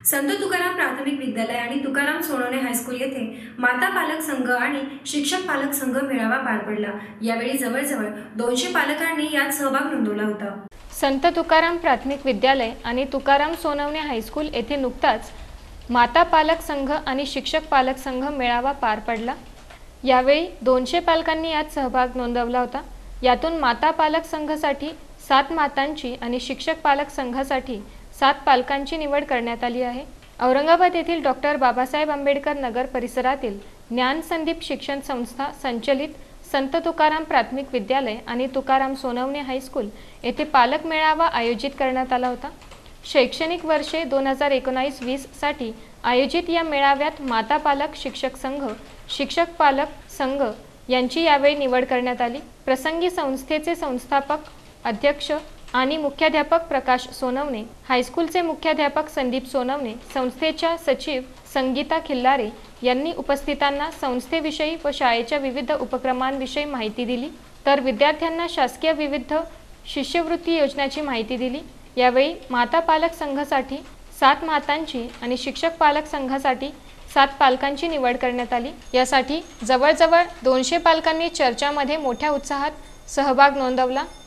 संत तुकाराम प्राथमिक विद्यालय आणि तुकाराम सोनवणे हायस्कूल येथे माता पालक संघ आणि शिक्षक पालक संघ मेळावा पार पडला। यावेळी जवळजवळ 200 पालकांनी यात सहभाग नोंदवला होता। संत तुकाराम प्राथमिक विद्यालय आणि तुकाराम सोनवणे हायस्कूल येथे नुकताच माता पालक संघ आणि शिक्षक पालक संघ मेळावा पार पडला। यावेळी 200 पालकांनी यात सहभाग नोंदवला होता। यातून माता पालक संघासाठी 7 मातांची आणि शिक्षक पालक संघासाठी 7 पालकांची निवड करण्यात आली आहे। औरंगाबाद येथील डॉक्टर बाबासाहेब आंबेडकर नगर परिसरातील ज्ञान संदीप शिक्षण संस्था संचलित संत तुकाराम प्राथमिक विद्यालय आणि तुकाराम सोनवणे हायस्कूल येथे पालक मेळावा आयोजित करण्यात आला होता। शैक्षणिक वर्षे 2019-20 साठी आयोजित या मेळाव्यात माता पालक शिक्षक संघ, शिक्षक पालक संघ यांची यावेळी निवड करण्यात आली। प्रसंगी संस्थेचे संस्थापक अध्यक्ष आणि मुख्याध्यापक प्रकाश सोनवणे, हायस्कूलचे मुख्याध्यापक संदीप सोनवणे, संस्थेच्या सचिव संगीता खिल्लारे यांनी उपस्थितांना संस्थेविषयी व शाळेच्या विविध उपक्रमांविषयी माहिती दिली, तर विद्यार्थ्यांना शासकीय विविध शिष्यवृत्ती योजनांची माहिती दिली। यावेळी माता पालक संघासाठी 7 मातांची आणि शिक्षक पालक संघासाठी 7 पालकांची निवड करण्यात आली। यासाठी जवळजवळ 200 पालकांनी चर्चामध्ये मोठ्या उत्साहात सहभाग नोंदवला।